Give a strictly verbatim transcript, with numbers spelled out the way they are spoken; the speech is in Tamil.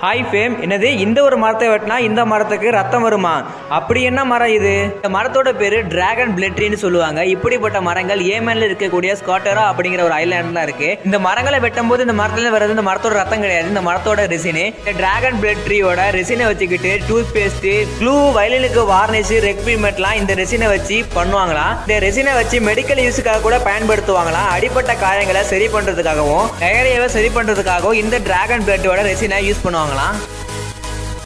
ஹாய் ஃபேம், என்னது இந்த ஒரு மரத்தை வெட்டினா இந்த மரத்துக்கு ரத்தம் வருமா? அப்படி என்ன மரம் இது? இந்த மரத்தோட பேரு டிராகன் பிளட் ட்ரீன்னு சொல்லுவாங்க. இப்படிப்பட்ட மரங்கள் ஏமன்ல இருக்கக்கூடிய ஸ்காட்டரா அப்படிங்கிற ஒரு ஐலாண்ட்ல இருக்கு. இந்த மரங்களை வெட்டும் போது இந்த மரத்துல வர்றது இந்த மரத்தோட ரத்தம் கிடையாது, இந்த மரத்தோட ரெசினு. இந்த டிராகன் பிளட் ட்ரீயோட ரெசினை வச்சுக்கிட்டு டூத் பேஸ்ட், க்ளூ, வயலினுக்கு வார்னிஷ், ரெக்பிமெண்ட்லாம் இந்த ரெசினை வச்சு பண்ணுவாங்களாம். இந்த ரெசினை வச்சு மெடிக்கல் யூஸுக்காக கூட பயன்படுத்துவாங்களாம். அடிப்பட்ட காயங்களை சரி பண்றதுக்காகவும் டயரியாவை சரி பண்றதுக்காகவும் இந்த டிராகன் பிளட்டோட ரெசினை யூஸ் பண்ணுவாங்க.